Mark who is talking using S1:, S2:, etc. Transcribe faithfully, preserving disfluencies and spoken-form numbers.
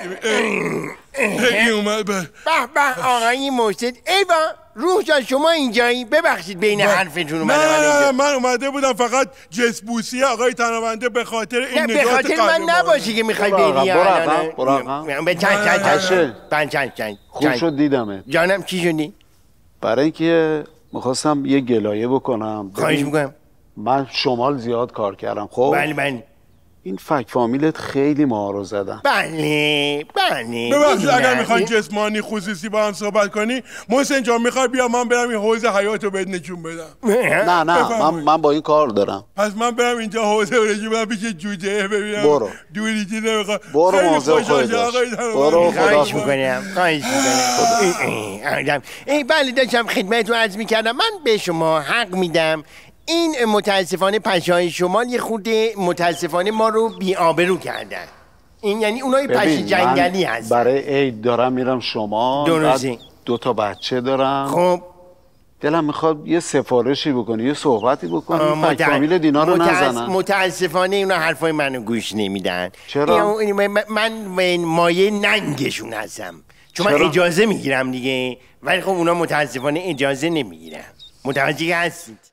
S1: این اومد به
S2: به آقای مرشد. ایوا روح جان شما اینجایی؟ ببخشید بین حرفتون اومدم.
S1: نه نه من اومده بودم فقط جسبوسی آقای تنابنده به خاطر این نگاه.
S2: به خاطر من نباشی که میخوای بری.
S3: برو برو
S2: به چند چند چند چند چند چند
S3: خوب شد دیدمه.
S2: جانم چی شدی؟
S3: برای اینکه میخواستم یه گلایه بکنم.
S2: خواهش میکنم.
S3: من شمال زیاد کار کردم. خب
S2: بله بله.
S3: این فک فامیلت خیلی ما رو زدن.
S2: بله بله.
S1: ببخشید اگر میخواین جسمانی خصوصی با هم صحبت کنی محسن جان میخوای بیا من برم این حوض حیات رو بهت نشون بدم.
S3: نه نه من من با این کار دارم.
S1: پس من برم اینجا حوض رو من پیش جوجه ببینم.
S3: برو.
S1: دوری چی نمیخواد.
S3: برو موضوع خودت.
S2: برو خواهش میکنم. خواهش میکنم. ای بله داشتم خدمتتون عرض میکردم من به شما حق میدم. این متاسفانه پشه‌های شمال یه خود متاسفانه ما رو بی‌آبرو کردن. این یعنی اونای پشه جنگلی هستن.
S3: برای عید دارم میرم شمال.
S2: درسته.
S3: دو تا بچه دارم.
S2: خب
S3: دلم میخواد یه سفارشی بکنی یه صحبتی بکنی فک فامیل دینا رو نزنن.
S2: متاسفانه اونا حرفای منو گوش نمیدن.
S3: چرا؟
S2: من مایه ننگشون هستم چون من اجازه میگیرم دیگه، ولی خب اونا متاسفانه اجازه نمیگیرن. متوجه هستید؟